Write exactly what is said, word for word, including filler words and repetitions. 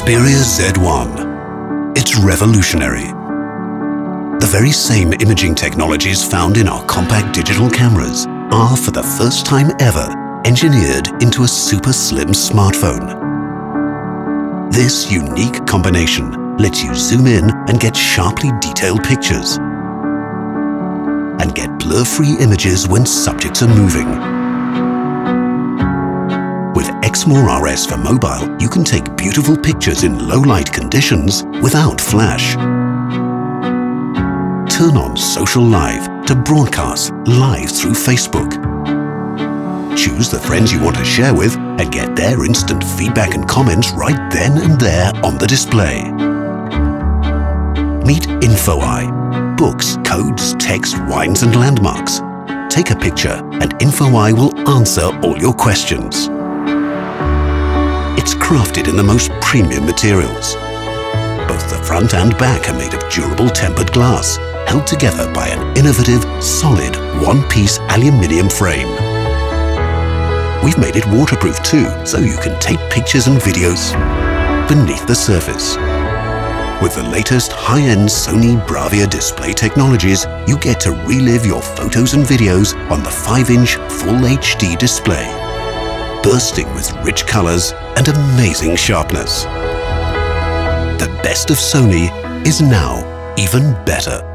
Xperia Z one. It's revolutionary. The very same imaging technologies found in our compact digital cameras are, for the first time ever, engineered into a super slim smartphone. This unique combination lets you zoom in and get sharply detailed pictures, and get blur-free images when subjects are moving. With Exmor R S for mobile, you can take beautiful pictures in low-light conditions without flash. Turn on Social Live to broadcast live through Facebook. Choose the friends you want to share with and get their instant feedback and comments right then and there on the display. Meet InfoEye. Books, codes, text, wines and landmarks. Take a picture and InfoEye will answer all your questions. It's crafted in the most premium materials. Both the front and back are made of durable tempered glass, held together by an innovative, solid, one-piece aluminium frame. We've made it waterproof too, so you can take pictures and videos beneath the surface. With the latest high-end Sony Bravia display technologies, you get to relive your photos and videos on the five inch Full H D display, bursting with rich colors and amazing sharpness. The best of Sony is now even better.